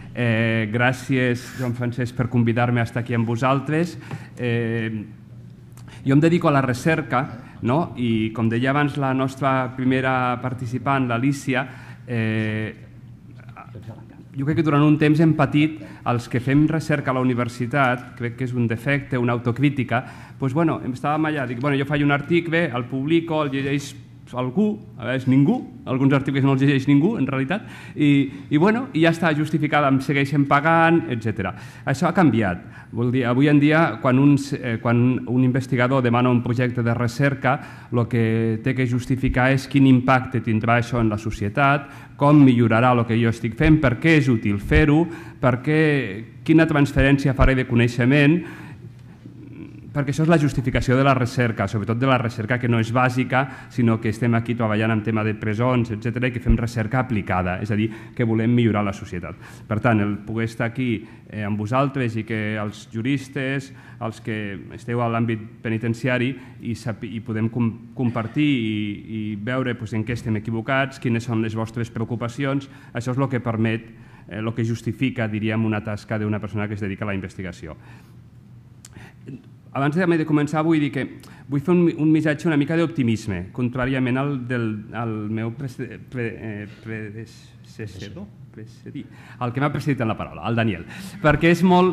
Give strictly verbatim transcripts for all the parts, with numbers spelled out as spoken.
Gràcies, Joan Francesc, per convidar-me a estar aquí amb vosaltres. Jo em dedico a la recerca, i com deia abans la nostra primera participant, l'Alícia, jo crec que durant un temps hem patit, els que fem recerca a la universitat, crec que és un defecte, una autocrítica, doncs, bueno, estàvem allà, dic, bueno, jo faig un article, el publico, el llegeix algú, a vegades ningú, alguns articles no els llegeix ningú, en realitat, i bueno, i ja està justificat, em segueixen pagant, etcètera. Això ha canviat. Vol dir, avui en dia, quan un investigador demana un projecte de recerca, el que té que justificar és quin impacte tindrà això en la societat, com millorarà el que jo estic fent, per què és útil fer-ho, quina transferència faré de coneixement, perquè això és la justificació de la recerca, sobretot de la recerca que no és bàsica, sinó que estem aquí treballant en tema de presons, etcètera, i que fem recerca aplicada, és a dir, que volem millorar la societat. Per tant, el poder estar aquí amb vosaltres i que els juristes, els que esteu a l'àmbit penitenciari, i podem compartir i veure en què estem equivocats, quines són les vostres preocupacions, això és el que permet, el que justifica, diríem, una tasca d'una persona que es dedica a la investigació. Abans de començar vull dir que vull fer un missatge una mica d'optimisme, contràriament al del meu predecessor, el que m'ha precedit en la paraula, el Daniel, perquè és molt...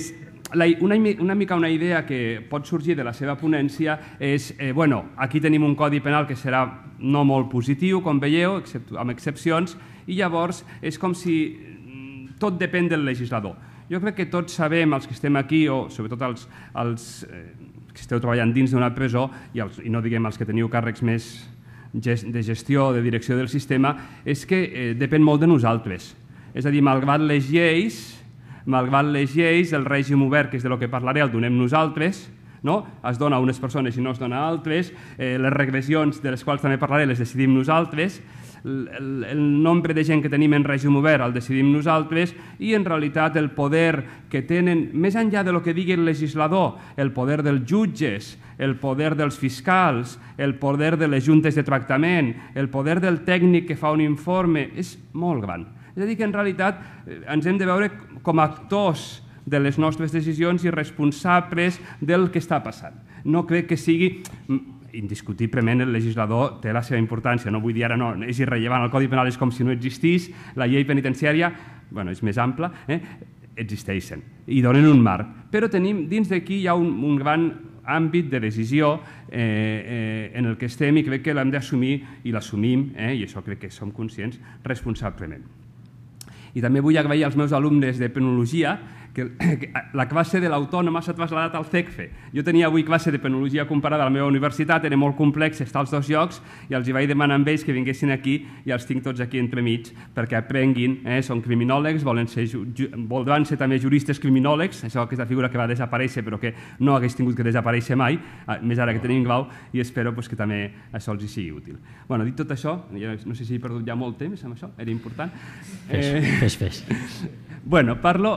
Una mica una idea que pot sorgir de la seva ponència és, bueno, aquí tenim un codi penal que serà no molt positiu, com veieu, amb excepcions, i llavors és com si tot depèn del legislador. Jo crec que tots sabem, els que estem aquí, o sobretot els que esteu treballant dins d'una presó, i no diguem els que teniu càrrecs més de gestió, de direcció del sistema, és que depèn molt de nosaltres. És a dir, malgrat les lleis, malgrat les lleis, el règim obert, que és del que parlaré, el donem nosaltres, es dona a unes persones i no es dona a altres, les regressions de les quals també parlaré les decidim nosaltres, el nombre de gent que tenim en règim obert el decidim nosaltres i en realitat el poder que tenen, més enllà del que digui el legislador, el poder dels jutges, el poder dels fiscals, el poder de les juntes de tractament, el poder del tècnic que fa un informe, és molt gran. És a dir, que en realitat ens hem de veure com a actors de les nostres decisions i responsables del que està passant. No crec que sigui... Indiscutiblement el legislador té la seva importància, no vull dir ara no, és irrellevant, el Codi Penal és com si no existís, la llei penitenciària, bueno, és més ampla, existeixen i donen un marc, però tenim, dins d'aquí hi ha un gran àmbit de decisió en el que estem i crec que l'hem d'assumir i l'assumim, i això crec que som conscients, responsablement. I també vull agrair als meus alumnes de penologia que la classe de l'Autònoma s'ha traslladat al C E C F E. Jo tenia avui classe de penologia comparada a la meva universitat, era molt complex estar als dos llocs i els vaig demanar a ells que vinguessin aquí i els tinc tots aquí entremig perquè aprenguin, són criminòlegs, volen ser també juristes criminòlegs, això aquesta figura que va desaparèixer però que no hagués tingut que desaparèixer mai, més ara que tenim Grau, i espero que també això els sigui útil. Bueno, dit tot això, no sé si he perdut ja molt temps amb això, era important. Fes, fes. Bueno, parlo...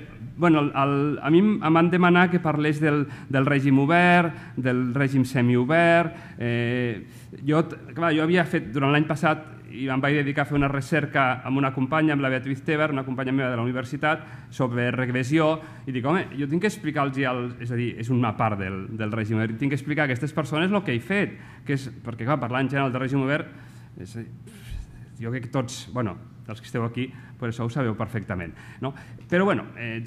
A mi em van demanar que parlés del règim obert, del règim semiobert. Jo havia fet, durant l'any passat, i em vaig dedicar a fer una recerca amb una companya, amb la Beatriz Teber, una companya meva de la universitat, sobre regressió, i dic, home, jo tinc que explicar-los, és a dir, és una part del règim obert, tinc que explicar a aquestes persones el que he fet, perquè, clar, parlar en general del règim obert, jo crec que tots, bueno, els que esteu aquí, això ho sabeu perfectament. Però, bueno,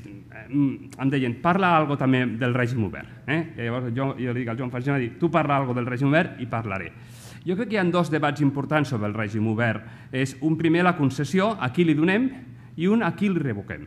em deien, parla alguna cosa també del règim obert. Llavors jo li dic al Joan Francesc, tu parla alguna cosa del règim obert i parlaré. Jo crec que hi ha dos debats importants sobre el règim obert. És un primer, la concessió, a qui li donem, i un, a qui li revoquem.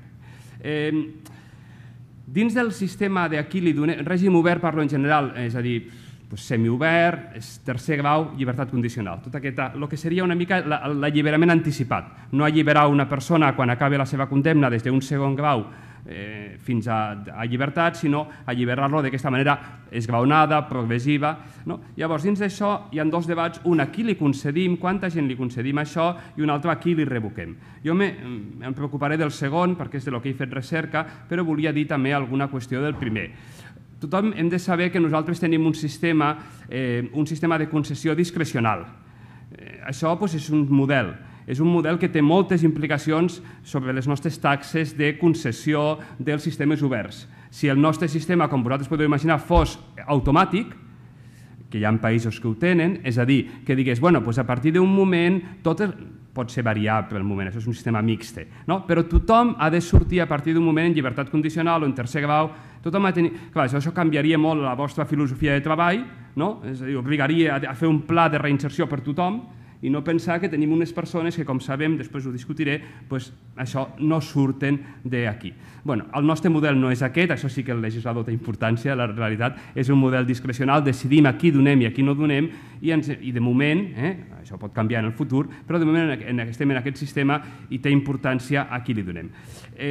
Dins del sistema de a qui li donem, règim obert parlo en general, és a dir, semiobert, tercer grau, llibertat condicional. Tot aquest, el que seria una mica l'alliberament anticipat. No alliberar una persona quan acabi la seva condemna des d'un segon grau fins a llibertat, sinó alliberar-lo d'aquesta manera esglaonada, progressiva. Llavors, dins d'això hi ha dos debats, un a qui li concedim, quanta gent li concedim això, i un altre a qui li revoquem. Jo em preocuparé del segon, perquè és del que he fet recerca, però volia dir també alguna qüestió del primer. Tothom hem de saber que nosaltres tenim un sistema de concessió discrecional. Això és un model. És un model que té moltes implicacions sobre les nostres taxes de concessió dels sistemes oberts. Si el nostre sistema, com vosaltres podeu imaginar, fos automàtic, que hi ha països que ho tenen, és a dir, que digués, bueno, doncs a partir d'un moment, tot pot ser variable el moment, això és un sistema mixte, no? Però tothom ha de sortir a partir d'un moment en llibertat condicional o en tercer grau, tothom ha de tenir... Clar, això canviaria molt la vostra filosofia de treball, no? És a dir, obligaria a fer un pla de reinserció per tothom i no pensar que tenim unes persones que, com sabem, després ho discutiré, doncs això no surten d'aquí. Bé, el nostre model no és aquest, això sí que el legislador té importància, la realitat és un model discrecional, decidim a qui donem i a qui no donem, i, ens, i de moment, eh, això pot canviar en el futur, però de moment en, estem en aquest sistema i té importància a qui li donem. Eh,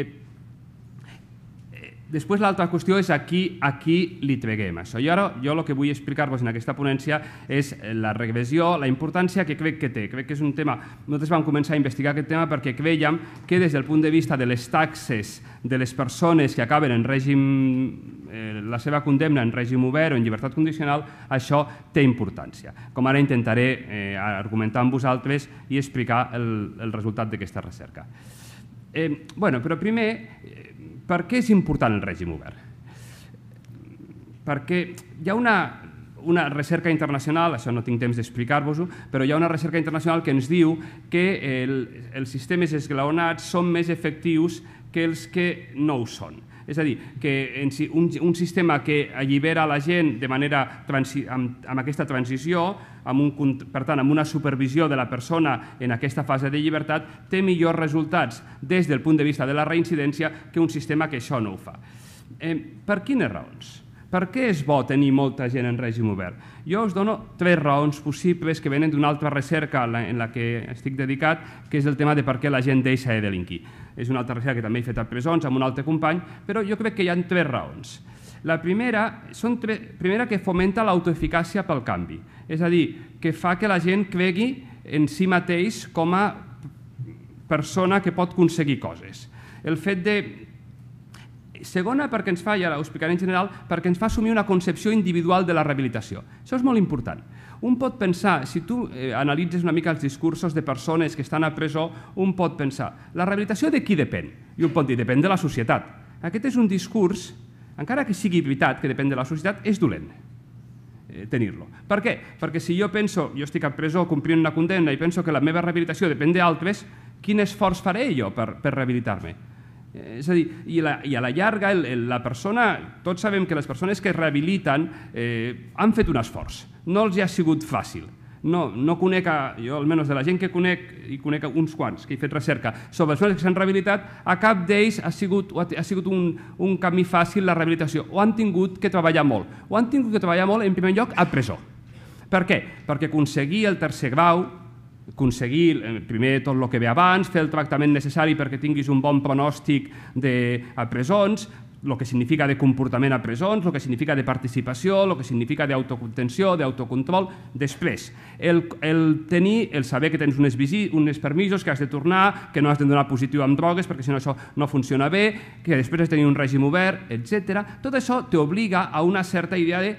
Després l'altra qüestió és a qui, a qui li treguem això. I ara jo el que vull explicar-vos en aquesta ponència és la regressió, la importància que crec que té. Crec que és un tema... Nosaltres vam començar a investigar aquest tema perquè crèiem que des del punt de vista de les taxes de les persones que acaben en règim, eh, la seva condemna en règim obert o en llibertat condicional, això té importància. Com ara intentaré eh, argumentar amb vosaltres i explicar el, el resultat d'aquesta recerca. Eh, bueno, però primer... Per què és important el règim obert? Perquè hi ha una, una recerca internacional, això no tinc temps d'explicar-vos-ho, però hi ha una recerca internacional que ens diu que el, els sistemes esglaonats són més efectius que els que no ho són. És a dir, que un, un sistema que allibera la gent de manera amb, amb aquesta transició, amb un, per tant, amb una supervisió de la persona en aquesta fase de llibertat, té millors resultats des del punt de vista de la reincidència que un sistema que això no ho fa. Eh, per quines raons? Per què és bo tenir molta gent en règim obert? Jo us dono tres raons possibles que venen d'una altra recerca en la que estic dedicat, que és el tema de per què la gent deixa de delinquir. És una altra recerca que també he fet a presons amb un altre company, però jo crec que hi ha tres raons. La primera, són tre... primera que fomenta l'autoeficàcia pel canvi, és a dir, que fa que la gent cregui en si mateix com a persona que pot aconseguir coses. El fet de... Segona, perquè ens fa, i ara ho explicaré en general, perquè ens fa assumir una concepció individual de la rehabilitació. Això és molt important. Un pot pensar, si tu eh, analitzes una mica els discursos de persones que estan a presó, un pot pensar, la rehabilitació de qui depèn? I un pot dir, depèn de la societat. Aquest és un discurs, encara que sigui veritat que depèn de la societat, és dolent eh, tenir-lo. Per què? Perquè si jo penso, jo estic a presó complint una condemna i penso que la meva rehabilitació depèn d'altres, quin esforç faré jo per, per rehabilitar-me? És a dir, i, la, i a la llarga el, el, la persona, tots sabem que les persones que es rehabiliten eh, han fet un esforç, no els hi ha sigut fàcil. No, no conec, a, jo almenys de la gent que conec, i conec uns quants que he fet recerca sobre les persones que s'han rehabilitat, a cap d'ells ha sigut, ha sigut un, un camí fàcil la rehabilitació, o han tingut que treballar molt, o han tingut que treballar molt en primer lloc a presó. Per què? Perquè aconseguir el tercer grau, aconseguir primer tot el que ve abans, fer el tractament necessari perquè tinguis un bon pronòstic a presons, el que significa de comportament a presons, el que significa de participació, el que significa d'autocontenció, d'autocontrol. Després, el, el tenir, el saber que tens unes, visi, unes permisos, que has de tornar, que no has de donar positiu amb drogues perquè si no això no funciona bé, que després has de tenir un règim obert, etcètera. Tot això t'obliga a una certa idea de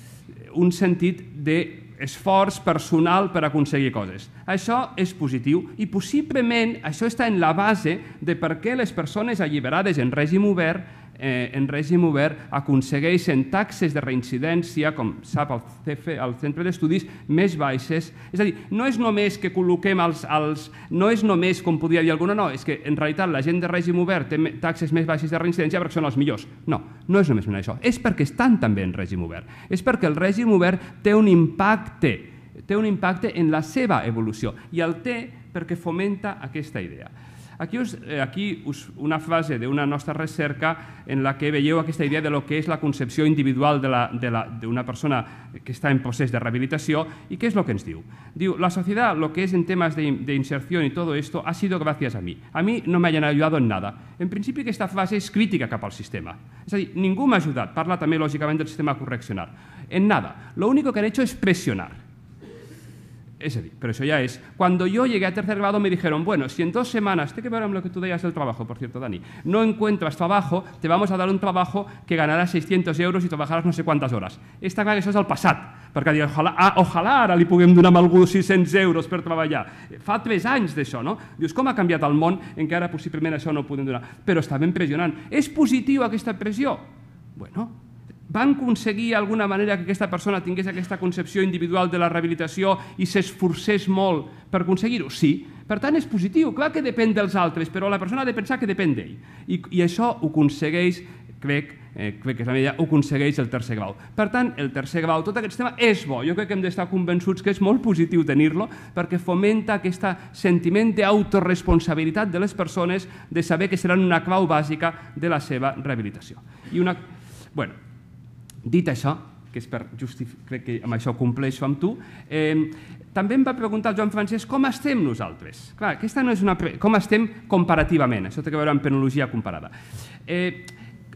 un sentit de esforç personal per aconseguir coses. Això és positiu i possiblement això està en la base de per què les persones alliberades en règim obert eh, en règim obert aconsegueixen taxes de reincidència, com sap el C F, el Centre d'Estudis, més baixes. És a dir, no és només que col·loquem els... els no és només, com podria dir alguna, no, és que en realitat la gent de règim obert té taxes més baixes de reincidència perquè són els millors. No, no és només això. És perquè estan també en règim obert. És perquè el règim obert té un impacte, té un impacte en la seva evolució i el té perquè fomenta aquesta idea. Aquí, us, aquí us, una frase d'una nostra recerca en la que veieu aquesta idea de lo que és la concepció individual d'una persona que està en procés de rehabilitació i què és el que ens diu. Diu, la sociedad, lo que es en temas de, de inserción y todo esto, ha sido gracias a mí. A mí no me hayan ayudado en nada. En principi aquesta frase és crítica cap al sistema. És a dir, ningú m'ha ajudat. Parla també lògicament del sistema correccional. En nada. Lo único que han hecho es presionar. Es decir, pero eso ya es. Cuando yo llegué a tercer grado me dijeron, bueno, si en dos semanas, te que ver con lo que tú decías del trabajo, por cierto, Dani, no encuentras trabajo, te vamos a dar un trabajo que ganarás seiscientos euros i trabajaràs no sé quantes hores. Està clar que això és el passat, perquè dius, ojalà, ah, ojalà ara li puguem donar a algú sis-cents euros per treballar. Fa tres anys d'això, no? Dius, com ha canviat el món en què ara possiblement això no ho podem donar? Però està ben pressionant. És positiu aquesta pressió? Bueno, van aconseguir d'alguna manera que aquesta persona tingués aquesta concepció individual de la rehabilitació i s'esforcés molt per aconseguir-ho? Sí. Per tant, és positiu. Clar que depèn dels altres, però la persona ha de pensar que depèn d'ell. I, i això ho aconsegueix, crec, eh, crec que és la meva idea, ho aconsegueix el tercer grau. Per tant, el tercer grau, tot aquest tema és bo. Jo crec que hem d'estar convençuts que és molt positiu tenir-lo perquè fomenta aquest sentiment d'autoresponsabilitat de les persones de saber que seran una clau bàsica de la seva rehabilitació. I una... Bueno, dit això, que és per justificar, crec que amb això compleixo amb tu, eh, també em va preguntar el Joan Francesc com estem nosaltres. Clar, aquesta no és una... Pre... Com estem comparativament, això té a veure amb penologia comparada. Eh,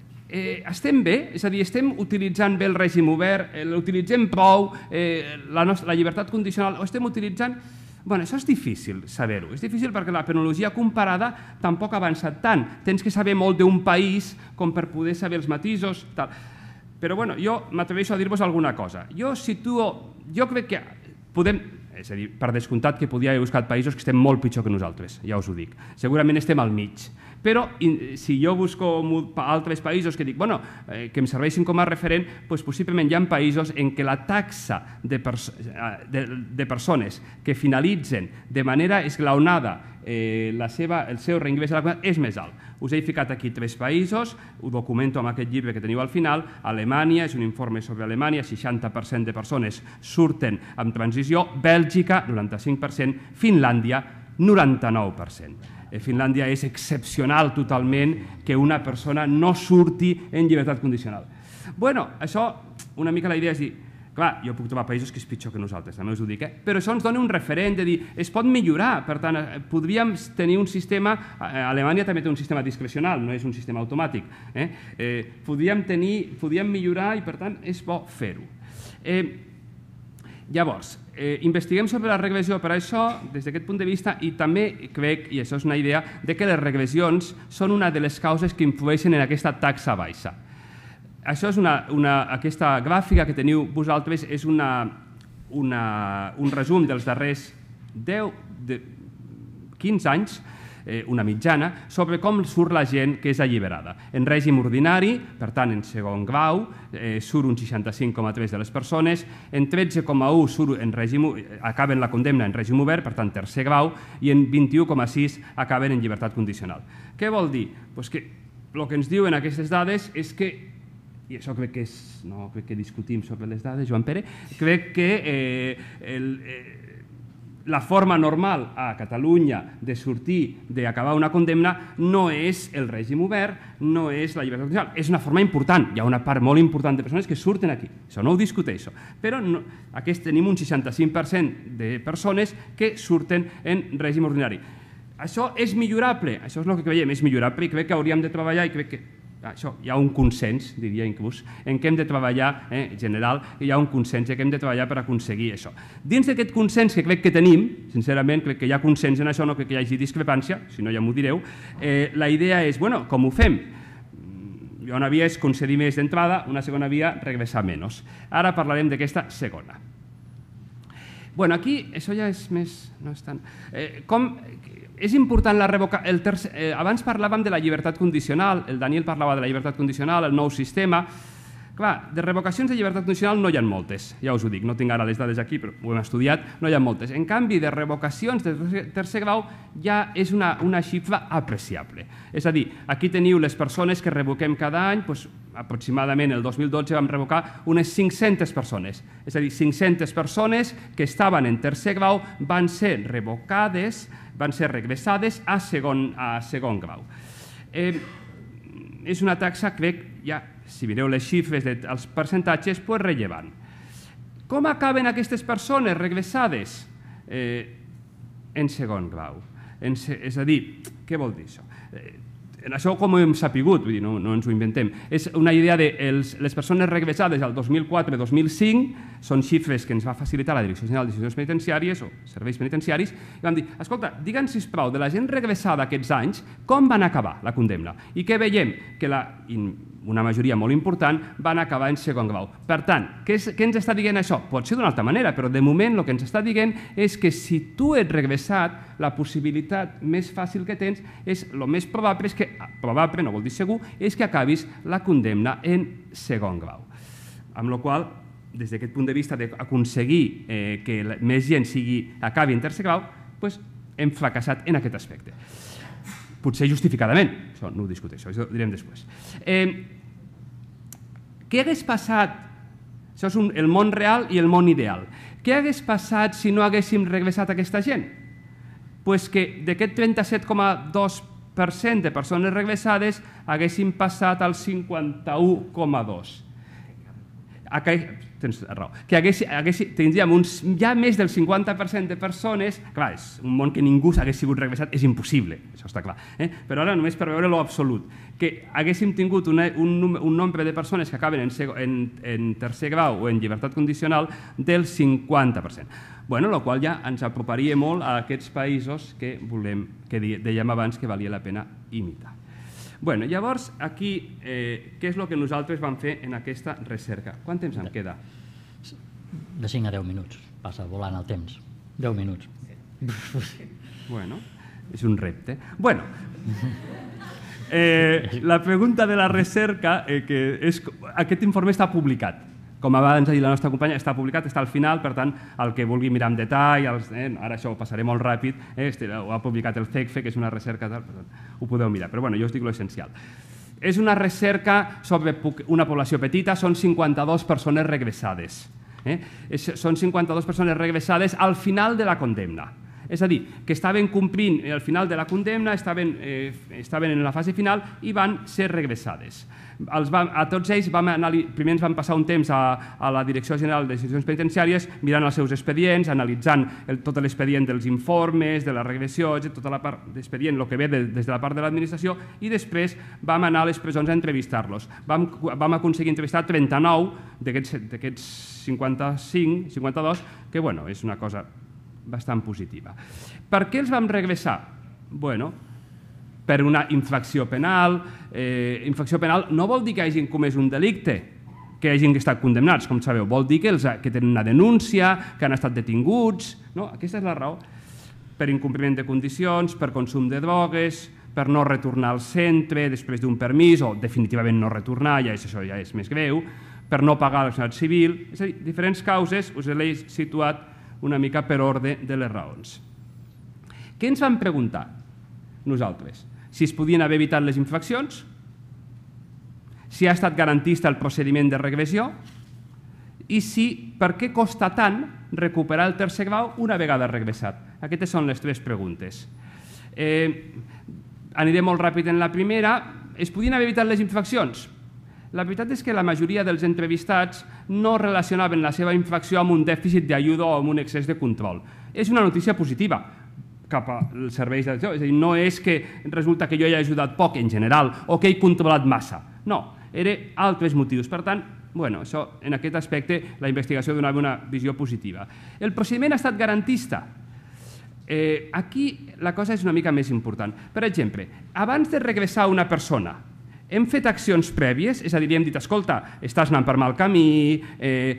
eh, estem bé, és a dir, estem utilitzant bé el règim obert, eh, l'utilitzem prou, eh, la, nostra, la llibertat condicional, o estem utilitzant... Bueno, això és difícil saber-ho. És difícil perquè la penologia comparada tampoc ha avançat tant. Tens que saber molt d'un país com per poder saber els matisos, tal. Però bueno, jo m'atreveixo a dir-vos alguna cosa. Jo situo, jo crec que podem, és a dir, per descomptat que podia haver buscat països que estem molt pitjor que nosaltres, ja us ho dic. Segurament estem al mig. Però si jo busco altres països que dic, bueno, eh, que em serveixin com a referent, doncs possiblement hi ha països en què la taxa de, perso de, de persones que finalitzen de manera esglaonada eh, la seva, el seu reingrés a la comunitat és més alt. Us he ficat aquí tres països, ho documento amb aquest llibre que teniu al final. Alemanya, és un informe sobre Alemanya, seixanta per cent de persones surten amb transició, Bèlgica, noranta-cinc per cent, Finlàndia, noranta-nou per cent. Finlàndia és excepcional totalment que una persona no surti en llibertat condicional. Bueno, això, una mica la idea és dir, clar, jo puc trobar països que és pitjor que nosaltres, també us ho dic, eh? Però això ens dona un referent de dir, es pot millorar, per tant, podríem tenir un sistema, Alemanya també té un sistema discrecional, no és un sistema automàtic, eh? Eh, podríem tenir, podríem millorar i per tant és bo fer-ho. Eh, Llavors, eh, investiguem sobre la regressió per això des d'aquest punt de vista i també crec, i això és una idea, de que les regressions són una de les causes que influeixen en aquesta taxa baixa. Això és una, una, aquesta gràfica que teniu vosaltres és una, una, un resum dels darrers deu, de, quinze anys, eh, una mitjana, sobre com surt la gent que és alliberada. En règim ordinari, per tant, en segon grau, eh, surt un seixanta-cinc coma tres de les persones, en tretze coma u surt en règim, acaben la condemna en règim obert, per tant, tercer grau, i en vint-i-u coma sis acaben en llibertat condicional. Què vol dir? Pues que el que ens diuen aquestes dades és que, i això crec que és, no crec que discutim sobre les dades, Joan Pere, crec que eh, el, eh, la forma normal a Catalunya de sortir, d'acabar una condemna, no és el règim obert, no és la llibertat condicional. És una forma important. Hi ha una part molt important de persones que surten aquí. Això no ho discuteixo. Però no, aquí tenim un seixanta-cinc per cent de persones que surten en règim ordinari. Això és millorable? Això és el que veiem, és millorable i crec que hauríem de treballar i crec que això, hi ha un consens, diria inclús, en què hem de treballar, eh, en general, hi ha un consens que hem de treballar per aconseguir això. Dins d'aquest consens que crec que tenim, sincerament, crec que hi ha consens en això, no crec que hi hagi discrepància, si no ja m'ho direu, eh, la idea és, bueno, com ho fem? Una via és concedir més d'entrada, una segona via, regressar menys. Ara parlarem d'aquesta segona. Bueno, aquí, això ja és més... no és tant... Eh, com... És important la revoca... El tercer... eh, abans parlàvem de la llibertat condicional, el Daniel parlava de la llibertat condicional, el nou sistema. Clar, de revocacions de llibertat condicional no hi ha moltes, ja us ho dic, no tinc ara les dades aquí, però ho hem estudiat, no hi ha moltes. En canvi, de revocacions de tercer grau ja és una, una xifra apreciable. És a dir, aquí teniu les persones que revoquem cada any, doncs, aproximadament el dos mil dotze vam revocar unes cinc-centes persones. És a dir, cinc-centes persones que estaven en tercer grau van ser revocades, van ser regressades a segon, a segon grau. Eh, és una taxa, crec, ja, si mireu les xifres dels percentatges, pues rellevant. Com acaben aquestes persones regressades? Eh, en segon grau. En se, és a dir, què vol dir això? Eh, això com ho hem sapigut, vull dir, no, no ens ho inventem, és una idea de els, les persones regressades al dos mil quatre dos mil cinc, són xifres que ens va facilitar la Direcció General d'Institucions Penitenciàries o Serveis Penitenciaris, i vam dir, escolta, digue'ns, sisplau, de la gent regressada aquests anys, com van acabar la condemna? I què veiem? Que la, una majoria molt important van acabar en segon grau. Per tant, què, és, què ens està dient això? Pot ser d'una altra manera, però de moment el que ens està dient és que si tu ets regressat, la possibilitat més fàcil que tens és, el més probable, és que, probable, no vol dir segur, és que acabis la condemna en segon grau. Amb la qual cosa, des d'aquest punt de vista d'aconseguir eh, que més gent sigui, acabi en tercer grau, doncs hem fracassat en aquest aspecte. Potser justificadament, això no ho discuteixo, això ho direm després. Eh, què hagués passat, això és un, el món real i el món ideal, què hagués passat si no haguéssim regressat aquesta gent? Pues que d'aquest trenta-set coma dos per cent de persones regressades haguéssim passat al cinquanta-u coma dos per cent. Tens raó, que hagués, hagués, tindríem uns, ja més del cinquanta per cent de persones, clar, és un món que ningú hagués sigut regressat, és impossible, això està clar, eh? Però ara només per veure lo absolut, que haguéssim tingut una, un, un nombre de persones que acaben en, en, en tercer grau o en llibertat condicional del cinquanta per cent. Bueno, la qual ja ens aproparia molt a aquests països que, volem, que dèiem abans que valia la pena imitar. Bueno, llavors, aquí, eh, què és el que nosaltres vam fer en aquesta recerca? Quant temps em queda? De cinc a deu minuts. Passa volant el temps. deu minuts. Bueno, és un repte. Bueno, eh, la pregunta de la recerca, eh, que és, aquest informe està publicat. Com abans ha dit la nostra companya, està publicat, està al final, per tant, el que vulgui mirar amb detall, els, eh, ara això ho passaré molt ràpid, eh, este, ho ha publicat el C E C F E, que és una recerca, tal, per tant, ho podeu mirar, però bueno, jo us dic l'essencial. És una recerca sobre una població petita, són cinquanta-dues persones regressades. Eh? És, són cinquanta-dues persones regressades al final de la condemna. És a dir, que estaven complint al final de la condemna, estaven, eh, estaven en la fase final i van ser regressades. Els vam, a tots ells vam anar, primer ens vam passar un temps a, a la Direcció General d'Institucions Penitenciàries mirant els seus expedients, analitzant el, tot l'expedient dels informes, de la regressió, tota la part d'expedient, el que ve de, des de la part de l'administració, i després vam anar a les presons a entrevistar-los. Vam, vam aconseguir entrevistar trenta-nou d'aquests cinquanta-cinc, cinquanta-dos, que bueno, és una cosa bastant positiva. Per què els vam regressar? Bueno, per una infracció penal. Eh, infracció penal no vol dir que hagin comès un delicte, que hagin estat condemnats, com sabeu. Vol dir que, els, que tenen una denúncia, que han estat detinguts. No? Aquesta és la raó. Per incompliment de condicions, per consum de drogues, per no retornar al centre després d'un permís, o definitivament no retornar, ja és, això ja és més greu, per no pagar la societat civil. És a dir, diferents causes us l'he situat una mica per ordre de les raons. Què ens vam preguntar nosaltres? Si es podien haver evitat les infraccions, si ha estat garantista el procediment de regressió i si per què costa tant recuperar el tercer grau una vegada regressat. Aquestes són les tres preguntes. Eh, aniré molt ràpid en la primera. Es podien haver evitat les infraccions? La veritat és que la majoria dels entrevistats no relacionaven la seva infracció amb un dèficit d'ajuda o amb un excés de control. És una notícia positiva cap als serveis d'atenció. És a dir, no és que resulta que jo he ajudat poc en general o que he controlat massa. No, eren altres motius. Per tant, bueno, això, en aquest aspecte, la investigació donava una visió positiva. El procediment ha estat garantista. Eh, aquí la cosa és una mica més important. Per exemple, abans de regressar una persona, hem fet accions prèvies, és a dir, hem dit, escolta, estàs anant per mal camí, eh,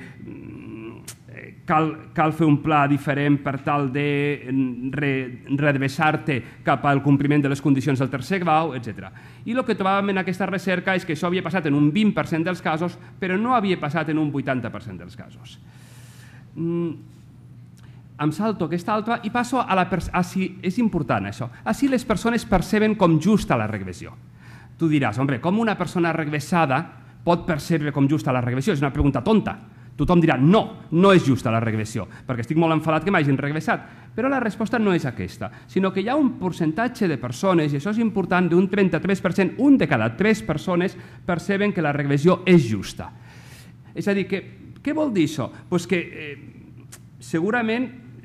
cal, cal fer un pla diferent per tal de re, redreçar-te cap al compliment de les condicions del tercer grau, etcètera. I el que trobàvem en aquesta recerca és que això havia passat en un vint per cent dels casos, però no havia passat en un vuitanta per cent dels casos. Mm, em salto aquesta altra i passo a la... A si, és important això, a si les persones perceben com justa la regressió. Tu diràs, home, com una persona regressada pot percebre com justa la regressió? És una pregunta tonta. Tothom dirà, no, no és justa la regressió, perquè estic molt enfadat que m'hagin regressat. Però la resposta no és aquesta, sinó que hi ha un percentatge de persones, i això és important, d'un trenta-tres per cent, un de cada tres persones perceben que la regressió és justa. És a dir, que, què vol dir això? Pues que eh, segurament,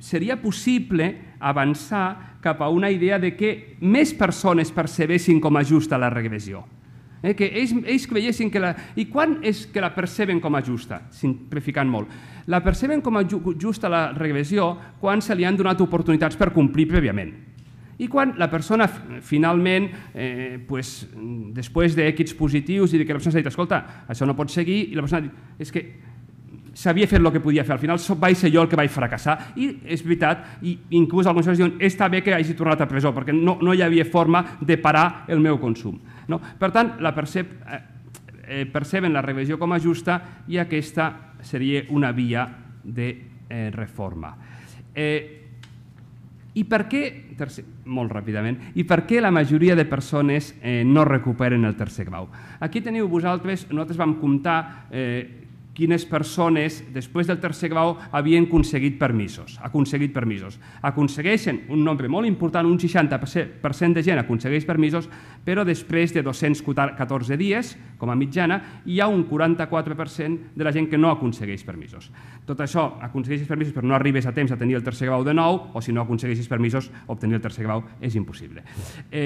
seria possible avançar cap a una idea de que més persones percebessin com a justa la regressió. Eh, que ells, ells veiessin que la... I quan és que la perceben com a justa? Simplificant molt. La perceben com a ju justa la regressió quan se li han donat oportunitats per complir prèviament. I quan la persona finalment, eh, pues, després d'èxits positius i que la persona s'ha dit, escolta, això no pot seguir, i la persona ha dit, és que s'havia fet el que podia fer, al final vaig ser jo el que vaig fracassar, i és veritat, i inclús alguns diuen, està bé que hagi tornat a presó, perquè no, no hi havia forma de parar el meu consum. No? Per tant, la percep, eh, perceben la regressió com a justa i aquesta seria una via de eh, reforma. Eh, I per què, tercer, molt ràpidament, i per què la majoria de persones eh, no recuperen el tercer grau? Aquí teniu vosaltres, nosaltres vam comptar eh, quines persones, després del tercer grau, havien aconseguit permisos. Aconseguit permisos. Aconsegueixen un nombre molt important, un seixanta per cent de gent aconsegueix permisos, però després de dos-cents catorze dies, com a mitjana, hi ha un quaranta-quatre per cent de la gent que no aconsegueix permisos. Tot això, aconsegueixes permisos però no arribes a temps a tenir el tercer grau de nou, o si no aconsegueixes permisos, obtenir el tercer grau és impossible. Eh,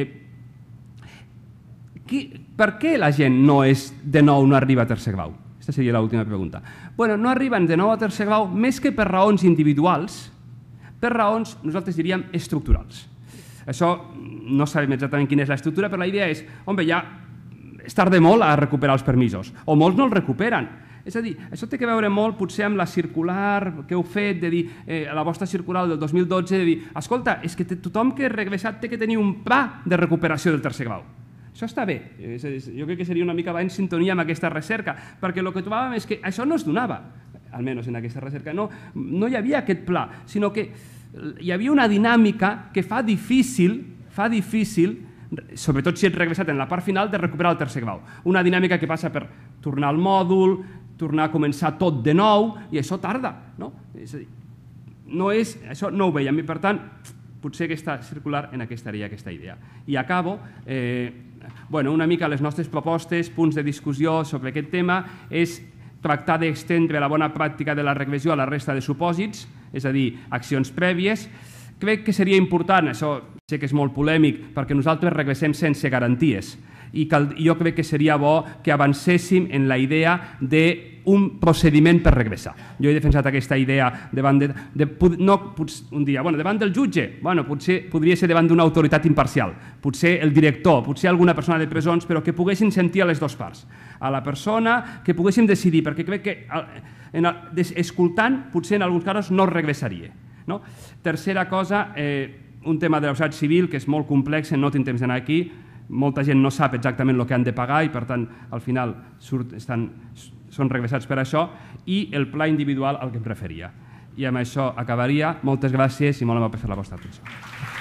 qui, per què la gent no és, de nou no arriba a tercer grau? Aquesta seria l'última pregunta. Bueno, no arriben de nou a tercer grau més que per raons individuals, per raons, nosaltres diríem, estructurals. Això no sabem exactament quina és l'estructura, però la idea és, home, ja és tard de molt a recuperar els permisos, o molts no els recuperen. És a dir, això té que veure molt potser amb la circular que heu fet, de dir, eh, la vostra circular del dos mil dotze, de dir, escolta, és que tothom que ha regressat té que tenir un pla de recuperació del tercer grau. Això està bé, jo crec que seria una mica en sintonia amb aquesta recerca, perquè el que trobàvem és que això no es donava, almenys en aquesta recerca, no, no hi havia aquest pla, sinó que hi havia una dinàmica que fa difícil, fa difícil, sobretot si ets regressat en la part final, de recuperar el tercer grau. Una dinàmica que passa per tornar al mòdul, tornar a començar tot de nou, i això tarda, no? És a dir, no és, això no ho veiem, i per tant, potser aquesta circular en aquesta àrea, aquesta idea. I acabo, eh, bueno, una mica les nostres propostes, punts de discussió sobre aquest tema, és tractar d'estendre la bona pràctica de la regressió a la resta de supòsits, és a dir, accions prèvies. Crec que seria important, això sé que és molt polèmic, perquè nosaltres regressem sense garanties, i jo crec que seria bo que avancéssim en la idea d'un procediment per regressar. Jo he defensat aquesta idea davant de, de, no, un dia, bueno, davant del jutge, bueno, potser podria ser davant d'una autoritat imparcial, potser el director, potser alguna persona de presons, però que poguessin sentir a les dues parts. A la persona que poguéssim decidir, perquè crec que en el, escoltant potser en alguns casos no regressaria. No? Tercera cosa, eh, un tema de la societat civil que és molt complex, no tinc temps d'anar aquí, molta gent no sap exactament el que han de pagar i per tant al final surt, estan, són regressats per això, i el pla individual al que em referia. I amb això acabaria. Moltes gràcies i molt amable per la vostra atenció.